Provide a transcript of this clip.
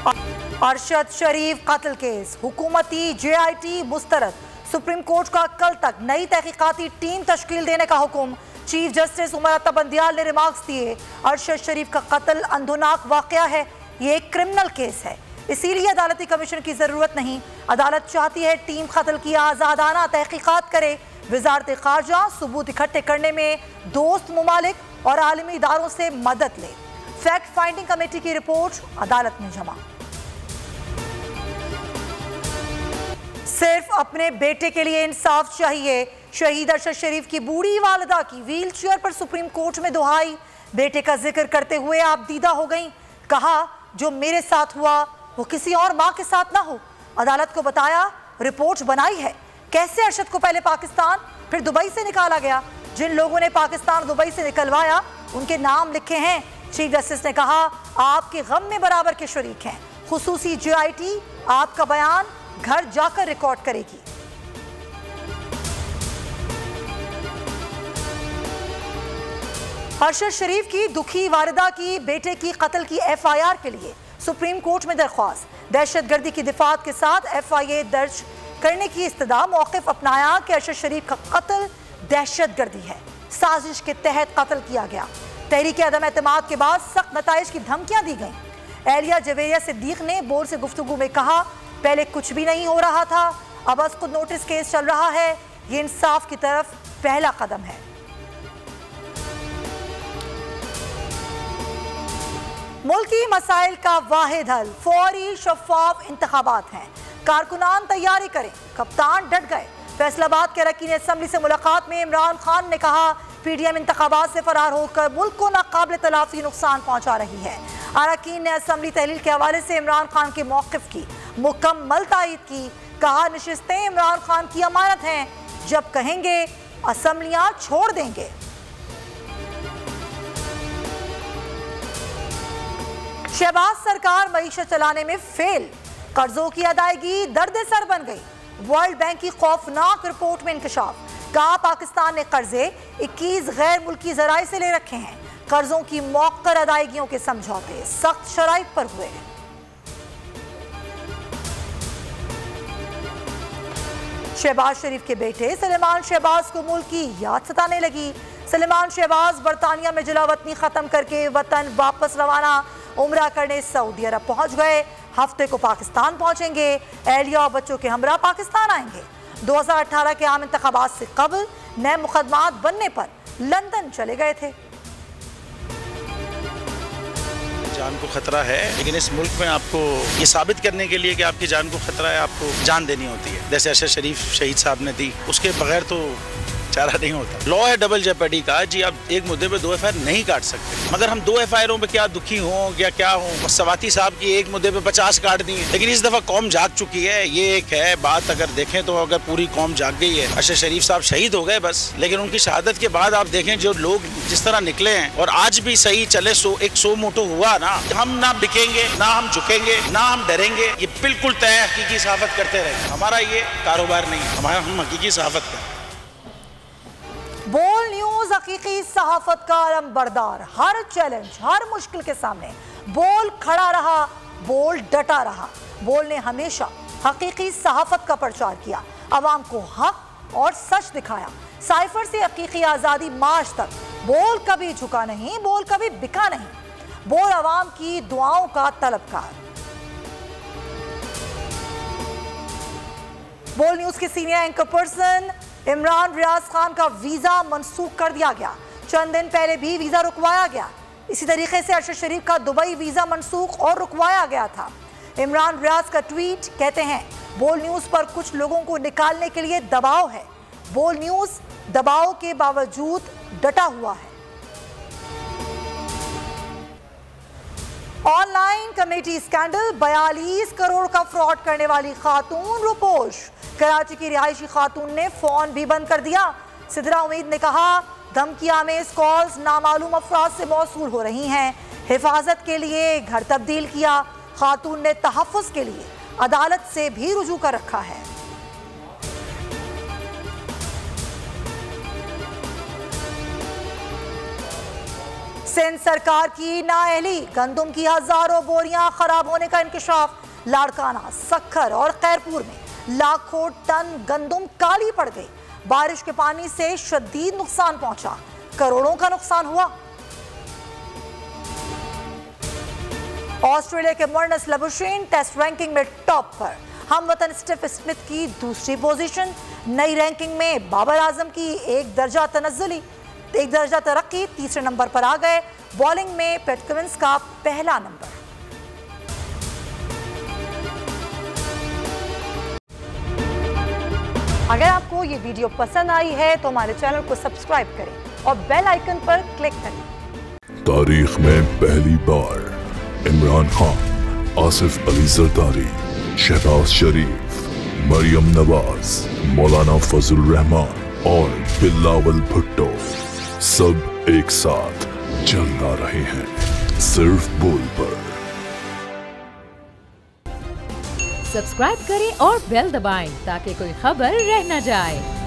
अरशद शरीफ कत्ल केस, हुकूमती JIT मुस्तरद। Supreme court का कल तक नई तहकीकाती टीम तश्कील देने का हुक्म। चीफ जस्टिस उमर अता बंदियाल ने रिमार्क्स दिए, अरशद शरीफ का कत्ल अंधोनाक वाकया है, ये एक क्रिमिनल केस है, इसीलिए अदालती कमीशन की जरूरत नहीं। अदालत चाहती है टीम कत्ल की आज़ादाना तहकीकात करे। वजारत खारजा सबूत इकट्ठे करने में दोस्त ममालिक और आलमी इदारों से मदद ले। फैक्ट फाइंडिंग कमेटी की रिपोर्ट अदालत में जमा। सिर्फ अपने बेटे के लिए इंसाफ चाहिए। शहीद अरशद शरीफ की बूढ़ी वालिदा की व्हील चेयर पर सुप्रीम कोर्ट में दुहाई। बेटे का जिक्र करते हुए आप दीदा हो गई। कहा जो मेरे साथ हुआ वो किसी और माँ के साथ ना हो। अदालत को बताया, रिपोर्ट बनाई है कैसे अरशद को पहले पाकिस्तान फिर दुबई से निकाला गया। जिन लोगों ने पाकिस्तान दुबई से निकलवाया उनके नाम लिखे हैं। चीफ जस्टिस ने कहा आपके गम में बराबर के शरीक हैं। खुसूसी JIT आपका बयान घर जाकर रिकॉर्ड करेगी। अरशद शरीफ की दुखी वालिदा की बेटे की कत्ल की FIR के लिए सुप्रीम कोर्ट में दरख्वास्त। दहशतगर्दी की दिफात के साथ FIA दर्ज करने की इस्तदा। मौक़िफ़ अपनाया कि अरशद शरीफ का कत्ल दहशतगर्दी है, साजिश के तहत कत्ल किया गया। तहरीक अदम एतमाद के बाद सख्त नताइज की धमकियां दी गईं। एहलिया जवेरिया सिद्दीक ने बोर्ड से गुफ्तगू में कहा पहले कुछ भी नहीं हो रहा था, अब बस खुद नोटिस केस चल रहा है, ये इंसाफ की तरफ पहला कदम है। मुल्की मसाइल का वाहिद हल फौरी शफाफ इंतखाबात हैं। कारकुनान तैयारी करें, कप्तान डट गए। फैसलाबाद के अरकान असम्बली से मुलाकात में इमरान खान ने कहा PDM इंतखाबात से फरार होकर मुल्क को नाकाबिल तलाफी नुकसान पहुंचा रही है। अरकान ने असम्बली तहलील के हवाले से इमरान खान के मौक़िफ़ की मुकम्मल तायीद की। कहा नशिस्तें इमरान खान की अमानत हैं, जब कहेंगे असम्बलियां छोड़ देंगे। शहबाज सरकार मईशत चलाने में फेल, कर्जों की अदायगी दर्द सर बन गई। वर्ल्ड बैंक की खौफनाक रिपोर्ट में इंकशाफ। कहा पाकिस्तान ने कर्जे 21 गैर मुल्की जराए से ले रखे हैं। कर्जों की मौकर अदायगियों के समझौते सख्त शराइत पर हुए हैं। शहबाज शरीफ के बेटे सलेमान शहबाज को मुल्क की याद सताने लगी। सलेमान शहबाज बरतानिया में जलावतनी खत्म करके वतन वापस रवाना। उम्रा करने सऊदी अरब पहुंच गए। हफ्ते को पाकिस्तान पहुंचेंगे। एहलिया और बच्चों के हमरा पाकिस्तान आएंगे। 2018 के आम इंतखाबात से कबल नए मुकदमात बनने पर लंदन चले गए थे। जान को खतरा है, लेकिन इस मुल्क में आपको ये साबित करने के लिए कि आपकी जान को खतरा है, आपको जान देनी होती है। जैसे अरशद शरीफ शहीद साहब ने दी, उसके बगैर तो चारा नहीं होता। लॉ है डबल जेपर्डी का जी, आप एक मुद्दे पे 2 FIR नहीं काट सकते। मगर हम 2 FIRों पे क्या दुखी हों या क्या हो। सवाती साहब की एक मुद्दे पे 50 काट दी, लेकिन इस दफा कौम जाग चुकी है। ये एक है बात, अगर देखें तो अगर पूरी कौम जाग गई है। अरशद शरीफ साहब शहीद हो गए बस, लेकिन उनकी शहादत के बाद आप देखें जो लोग जिस तरह निकले हैं और आज भी सही चले। एक सो मोटो हुआ ना, हम ना बिकेंगे, ना हम झुकेंगे, ना हम डरेंगे। ये बिल्कुल तय हकीकी सहाफत करते रहेंगे। हमारा ये कारोबार नहीं है, हम हकीकी सहाफत करें। बोल न्यूज हकीकी सहाफत का अलंबरदार। हर चैलेंज, हर मुश्किल के सामने बोल खड़ा रहा, बोल डटा रहा। बोल ने हमेशा हकीकी सहाफत का प्रचार किया, अवाम को हक और सच दिखाया। साइफर से हकीकी आज़ादी मार्च तक बोल कभी झुका नहीं, बोल कभी बिका नहीं। बोल अवाम की दुआओं का तलबकार। बोल न्यूज के senior anchor person Imran Riaz Khan का वीजा मनसूख कर दिया गया। चंद दिन पहले भी वीजा रुकवाया गया। इसी तरीके से अरशद शरीफ का दुबई वीजा मनसूख और रुकवाया गया था। इमरान रियाज का ट्वीट कहते हैं बोल न्यूज पर कुछ लोगों को निकालने के लिए दबाव है। बोल न्यूज दबाव के बावजूद डटा हुआ है। ऑनलाइन कमेटी स्कैंडल, 42 करोड़ का फ्रॉड करने वाली खातून रुपोश। कराची की रिहायशी खातून ने फोन भी बंद कर दिया। सिदरा उम्मीद ने कहा धमकियामेज कॉल्स नामालूम अफराद से मौसूल हो रही हैं। हिफाजत के लिए घर तब्दील किया। खातून ने तहफ़्फ़ुज़ के लिए अदालत से भी रुजू कर रखा है। सिंध सरकार की नाअहली, गंदम की हजारों बोरियां खराब होने का इंकशाफ। लाड़काना, सक्खर और खैरपुर में लाखों टन गंदम काली पड़ गई। बारिश के पानी से शदीद नुकसान पहुंचा, करोड़ों का नुकसान हुआ। ऑस्ट्रेलिया के मर्नस लबुशेन टेस्ट रैंकिंग में टॉप पर। हमवतन स्टीव स्मिथ की दूसरी पोजीशन। नई रैंकिंग में बाबर आजम की एक दर्जा तरक्की, तीसरे नंबर पर आ गए। बॉलिंग में पैट कमिंस का पहला नंबर। अगर आपको ये वीडियो पसंद आई है तो हमारे चैनल को सब्सक्राइब करें और बेल आइकन पर क्लिक करें। तारीख में पहली बार इमरान खान, आसिफ अली जरदारी, शहबाज शरीफ, मरियम नवाज, मौलाना फजल रहमान और बिलावल भुट्टो सब एक साथ जलना रहे हैं सिर्फ बोल पर। सब्सक्राइब करें और बेल दबाएं ताकि कोई खबर रह न जाए।